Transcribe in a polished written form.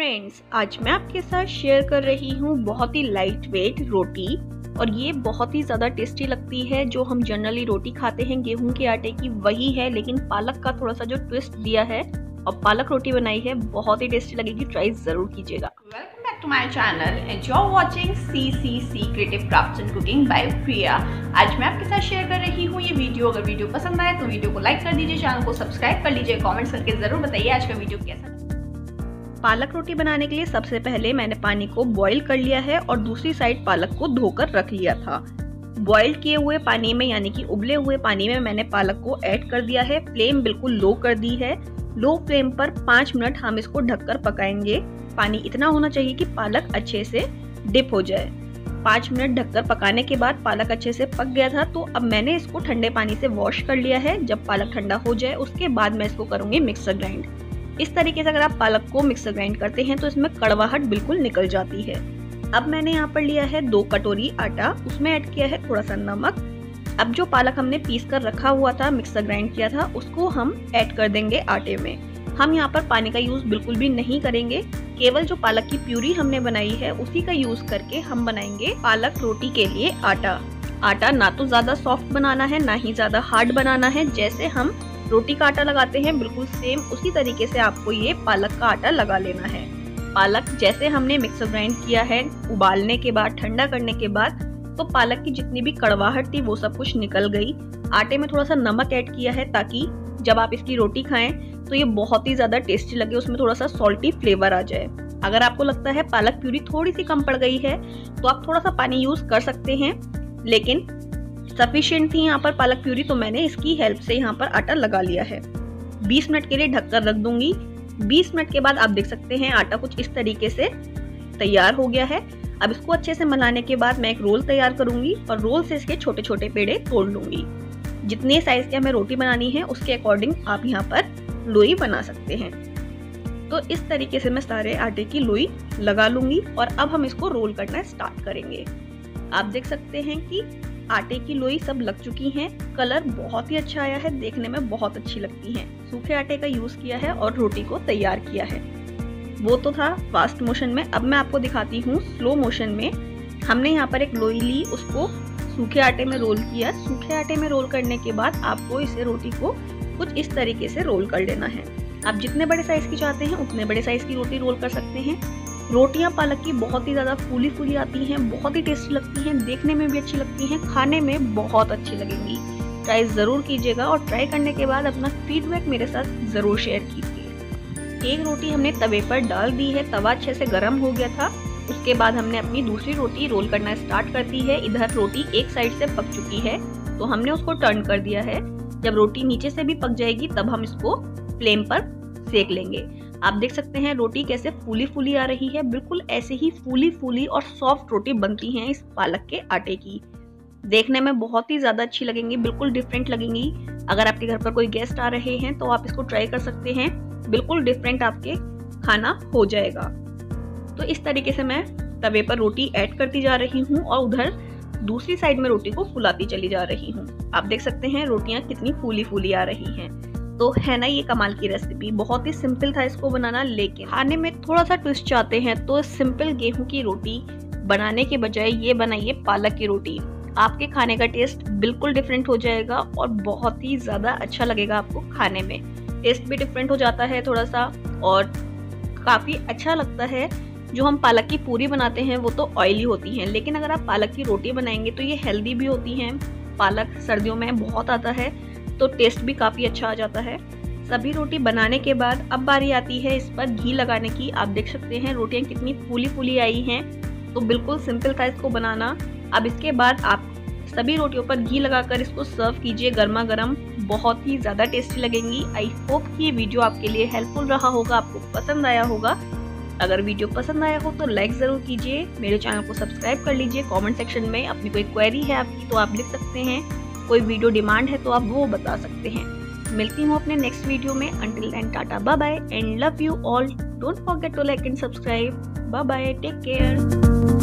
Friends, आज मैं आपके साथ शेयर कर रही हूँ बहुत ही लाइट वेट रोटी। और ये बहुत ही ज़्यादा टेस्टी लगती है। जो हम जनरली रोटी खाते हैं गेहूं के आटे की वही है, लेकिन पालक का थोड़ा सा जो ट्विस्ट दिया है और पालक रोटी बनाई है, बहुत ही टेस्टी लगेगी। ट्राई ज़रूर कीजिएगा। Welcome back to my channel and you are watching CCC creative crafts and cooking by Priya. आज मैं आपके साथ शेयर कर रही हूँ ये वीडियो। अगर वीडियो पसंद आए तो वीडियो को लाइक कर दीजिए, चैनल को सब्सक्राइब कर लीजिए, कमेंट्स करके ज़रूर बताइए आज का वीडियो कैसा। पालक रोटी बनाने के लिए सबसे पहले मैंने पानी को बॉईल कर लिया है और दूसरी साइड पालक को धोकर रख लिया था। बॉईल किए हुए पानी में यानी कि उबले हुए पानी में मैंने पालक को ऐड कर दिया है। फ्लेम बिल्कुल लो कर दी है। लो फ्लेम पर 5 मिनट हम इसको ढककर पकाएंगे। पानी इतना होना चाहिए कि पालक अच्छे से डिप हो जाए। 5 मिनट ढककर पकाने के बाद पालक अच्छे से पक गया था, तो अब मैंने इसको ठंडे पानी से वॉश कर लिया है। जब पालक ठंडा हो जाए उसके बाद मैं इसको करूंगी मिक्सर ग्राइंड। इस तरीके से अगर आप पालक को मिक्सर ग्राइंड करते हैं तो इसमें कड़वाहट बिल्कुल निकल जाती है। अब मैंने यहाँ पर लिया है 2 कटोरी आटा, उसमें ऐड किया है थोड़ा सा नमक। अब जो पालक हमने पीस कर रखा हुआ था, मिक्सर ग्राइंड किया था, उसको हम ऐड कर देंगे आटे में। हम यहाँ पर पानी का यूज बिल्कुल भी नहीं करेंगे, केवल जो पालक की प्यूरी हमने बनाई है उसी का यूज करके हम बनाएंगे पालक रोटी के लिए आटा। आटा ना तो ज्यादा सॉफ्ट बनाना है ना ही ज्यादा हार्ड बनाना है। जैसे हम रोटी का आटा लगाते हैं बिल्कुल सेम उसी तरीके से आपको ये पालक का आटा लगा लेना है। पालक जैसे हमने मिक्सर ग्राइंड किया है, उबालने के बाद, ठंडा करने के बाद, तो पालक की जितनी भी कड़वाहट थी वो सब कुछ निकल गई। आटे में थोड़ा सा नमक ऐड किया है ताकि जब आप इसकी रोटी खाएं तो ये बहुत ही ज्यादा टेस्टी लगे, उसमें थोड़ा सा सॉल्टी फ्लेवर आ जाए। अगर आपको लगता है पालक प्यूरी थोड़ी सी कम पड़ गई है तो आप थोड़ा सा पानी यूज कर सकते हैं, लेकिन सफिशिएंट थी यहाँ पर पालक प्यूरी, तो मैंने इसकी हेल्प से यहाँ पर आटा लगा लिया है। 20 मिनट के लिए ढककर रख दूंगी। 20 मिनट के बाद आप देख सकते हैं आटा कुछ इस तरीके से तैयार हो गया है। अब इसको अच्छे से मिलाने के बाद मैं एक रोल तैयार करूंगी और रोल से इसके छोटे छोटे पेड़े तोड़ लूंगी। जितने साइज की हमें रोटी बनानी है उसके अकॉर्डिंग आप यहाँ पर लोई बना सकते हैं। तो इस तरीके से मैं सारे आटे की लोई लगा लूंगी और अब हम इसको रोल करना स्टार्ट करेंगे। आप देख सकते हैं कि आटे की लोई सब लग चुकी हैं। कलर बहुत ही अच्छा आया है, देखने में बहुत अच्छी लगती हैं। सूखे आटे का यूज किया है और रोटी को तैयार किया है। वो तो था फास्ट मोशन में, अब मैं आपको दिखाती हूँ स्लो मोशन में। हमने यहाँ पर एक लोई ली, उसको सूखे आटे में रोल किया। सूखे आटे में रोल करने के बाद आपको इसे रोटी को कुछ इस तरीके से रोल कर लेना है। आप जितने बड़े साइज की चाहते हैं उतने बड़े साइज की रोटी रोल कर सकते हैं। रोटियां पालक की बहुत ही ज़्यादा फूली फूली आती हैं, बहुत ही टेस्टी लगती हैं, देखने में भी अच्छी लगती हैं, खाने में बहुत अच्छी लगेंगी। ट्राई ज़रूर कीजिएगा और ट्राई करने के बाद अपना फीडबैक मेरे साथ ज़रूर शेयर कीजिए। एक रोटी हमने तवे पर डाल दी है, तवा अच्छे से गर्म हो गया था। उसके बाद हमने अपनी दूसरी रोटी रोल करना स्टार्ट कर दी है। इधर रोटी एक साइड से पक चुकी है तो हमने उसको टर्न कर दिया है। जब रोटी नीचे से भी पक जाएगी तब हम इसको फ्लेम पर सेक लेंगे। आप देख सकते हैं रोटी कैसे फूली फूली आ रही है। बिल्कुल ऐसे ही फूली फूली और सॉफ्ट रोटी बनती हैं इस पालक के आटे की। देखने में बहुत ही ज्यादा अच्छी लगेंगी, बिल्कुल डिफरेंट लगेंगी। अगर आपके घर पर कोई गेस्ट आ रहे हैं तो आप इसको ट्राई कर सकते हैं, बिल्कुल डिफरेंट आपके खाना हो जाएगा। तो इस तरीके से मैं तवे पर रोटी ऐड करती जा रही हूँ और उधर दूसरी साइड में रोटी को फुलाती चली जा रही हूँ। आप देख सकते हैं रोटियां कितनी फूली फूली आ रही हैं। तो है ना ये कमाल की रेसिपी। बहुत ही सिंपल था इसको बनाना, लेकिन खाने में थोड़ा सा ट्विस्ट चाहते हैं तो सिंपल गेहूं की रोटी बनाने के बजाय ये बनाइए पालक की रोटी। आपके खाने का टेस्ट बिल्कुल डिफरेंट हो जाएगा और बहुत ही ज्यादा अच्छा लगेगा आपको खाने में। टेस्ट भी डिफरेंट हो जाता है थोड़ा सा और काफी अच्छा लगता है। जो हम पालक की पूरी बनाते हैं वो तो ऑयली होती हैं, लेकिन अगर आप पालक की रोटी बनाएंगे तो ये हेल्दी भी होती हैं। पालक सर्दियों में बहुत आता है तो टेस्ट भी काफ़ी अच्छा आ जाता है। सभी रोटी बनाने के बाद अब बारी आती है इस पर घी लगाने की। आप देख सकते हैं रोटियां कितनी फूली फूली आई हैं, तो बिल्कुल सिंपल था इसको बनाना। अब इसके बाद आप सभी रोटियों पर घी लगाकर इसको सर्व कीजिए गर्मा गर्म, बहुत ही ज़्यादा टेस्टी लगेंगी। आई होप कि ये वीडियो आपके लिए हेल्पफुल रहा होगा, आपको पसंद आया होगा। अगर वीडियो पसंद आया हो तो लाइक ज़रूर कीजिए, मेरे चैनल को सब्सक्राइब कर लीजिए। कॉमेंट सेक्शन में अपनी कोई क्वेरी है आपकी तो आप लिख सकते हैं, कोई वीडियो डिमांड है तो आप वो बता सकते हैं। मिलती हूँ अपने नेक्स्ट वीडियो में। Until then ta-ta bye bye and love you all. Don't forget to like and subscribe. Bye bye, take care.